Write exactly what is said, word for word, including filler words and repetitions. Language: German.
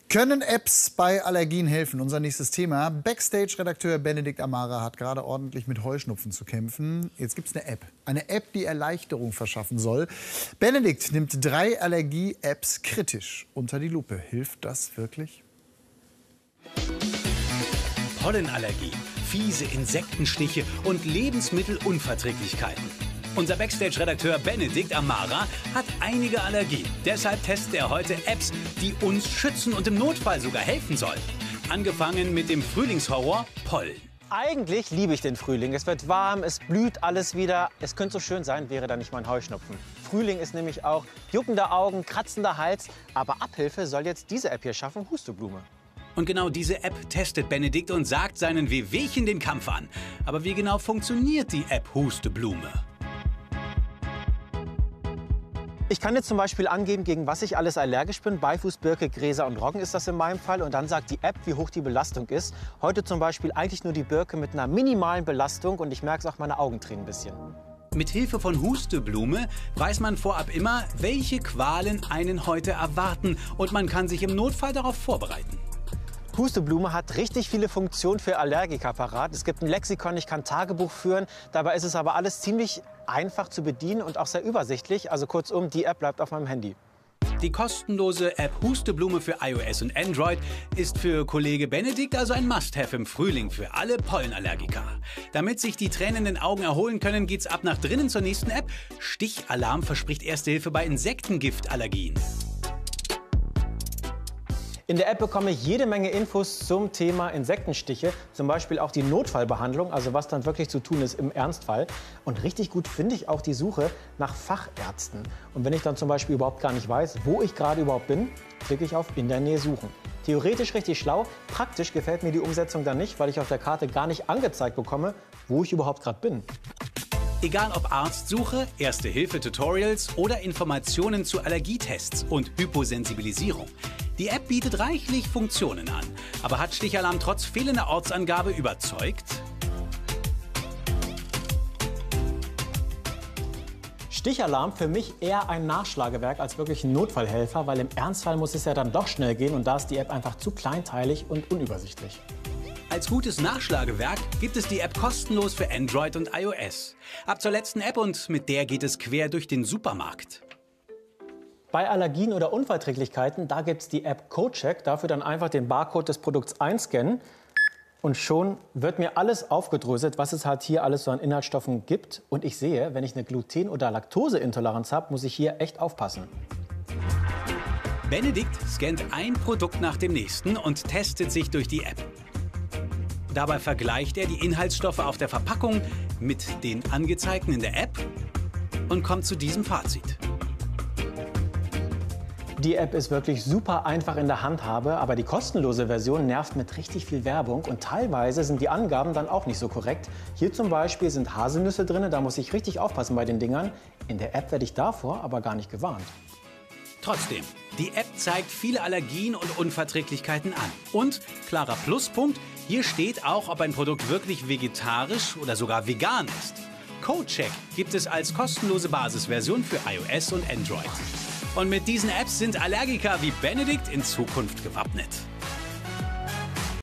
Können Apps bei Allergien helfen? Unser nächstes Thema. Backstage-Redakteur Benedikt Amara hat gerade ordentlich mit Heuschnupfen zu kämpfen. Jetzt gibt es eine App. Eine App, die Erleichterung verschaffen soll. Benedikt nimmt drei Allergie-Apps kritisch unter die Lupe. Hilft das wirklich? Pollenallergie, fiese Insektenstiche und Lebensmittelunverträglichkeiten. Unser Backstage-Redakteur Benedikt Amara hat einige Allergien. Deshalb testet er heute Apps, die uns schützen und im Notfall sogar helfen sollen. Angefangen mit dem Frühlingshorror Pollen. Eigentlich liebe ich den Frühling. Es wird warm, es blüht alles wieder. Es könnte so schön sein, wäre da nicht mal ein Heuschnupfen. Frühling ist nämlich auch juckende Augen, kratzender Hals. Aber Abhilfe soll jetzt diese App hier schaffen, Husteblume. Und genau diese App testet Benedikt und sagt seinen Wehwehchen den Kampf an. Aber wie genau funktioniert die App Husteblume? Ich kann jetzt zum Beispiel angeben, gegen was ich alles allergisch bin. Beifuß, Birke, Gräser und Roggen ist das in meinem Fall. Und dann sagt die App, wie hoch die Belastung ist. Heute zum Beispiel eigentlich nur die Birke mit einer minimalen Belastung. Und ich merke es auch, meine Augen tränen ein bisschen. Mit Hilfe von Husteblume weiß man vorab immer, welche Qualen einen heute erwarten. Und man kann sich im Notfall darauf vorbereiten. Husteblume hat richtig viele Funktionen für Allergiker parat. Es gibt ein Lexikon, ich kann Tagebuch führen. Dabei ist es aber alles ziemlich einfach zu bedienen und auch sehr übersichtlich. Also kurzum, die App bleibt auf meinem Handy. Die kostenlose App Husteblume für iOS und Android ist für Kollege Benedikt also ein Must-Have im Frühling für alle Pollenallergiker. Damit sich die tränenden Augen erholen können, geht's ab nach drinnen zur nächsten App. Stichalarm verspricht Erste Hilfe bei Insektengiftallergien. In der App bekomme ich jede Menge Infos zum Thema Insektenstiche, zum Beispiel auch die Notfallbehandlung, also was dann wirklich zu tun ist im Ernstfall. Und richtig gut finde ich auch die Suche nach Fachärzten. Und wenn ich dann zum Beispiel überhaupt gar nicht weiß, wo ich gerade überhaupt bin, klicke ich auf In der Nähe suchen. Theoretisch richtig schlau, praktisch gefällt mir die Umsetzung dann nicht, weil ich auf der Karte gar nicht angezeigt bekomme, wo ich überhaupt gerade bin. Egal ob Arztsuche, Erste-Hilfe-Tutorials oder Informationen zu Allergietests und Hyposensibilisierung. Die App bietet reichlich Funktionen an. Aber hat Stichalarm trotz fehlender Ortsangabe überzeugt? Stichalarm für mich eher ein Nachschlagewerk als wirklich ein Notfallhelfer, weil im Ernstfall muss es ja dann doch schnell gehen und da ist die App einfach zu kleinteilig und unübersichtlich. Als gutes Nachschlagewerk gibt es die App kostenlos für Android und iOS. Ab zur letzten App und mit der geht es quer durch den Supermarkt. Bei Allergien oder Unverträglichkeiten, da gibt es die App CodeCheck. Dafür dann einfach den Barcode des Produkts einscannen. Und schon wird mir alles aufgedröselt, was es halt hier alles so an Inhaltsstoffen gibt. Und ich sehe, wenn ich eine Gluten- oder Laktoseintoleranz habe, muss ich hier echt aufpassen. Benedikt scannt ein Produkt nach dem nächsten und testet sich durch die App. Dabei vergleicht er die Inhaltsstoffe auf der Verpackung mit den angezeigten in der App und kommt zu diesem Fazit. Die App ist wirklich super einfach in der Handhabe, aber die kostenlose Version nervt mit richtig viel Werbung und teilweise sind die Angaben dann auch nicht so korrekt. Hier zum Beispiel sind Haselnüsse drin, da muss ich richtig aufpassen bei den Dingern. In der App werde ich davor aber gar nicht gewarnt. Trotzdem, die App zeigt viele Allergien und Unverträglichkeiten an. Und, klarer Pluspunkt, hier steht auch, ob ein Produkt wirklich vegetarisch oder sogar vegan ist. CodeCheck gibt es als kostenlose Basisversion für iOS und Android. Und mit diesen Apps sind Allergiker wie Benedikt in Zukunft gewappnet.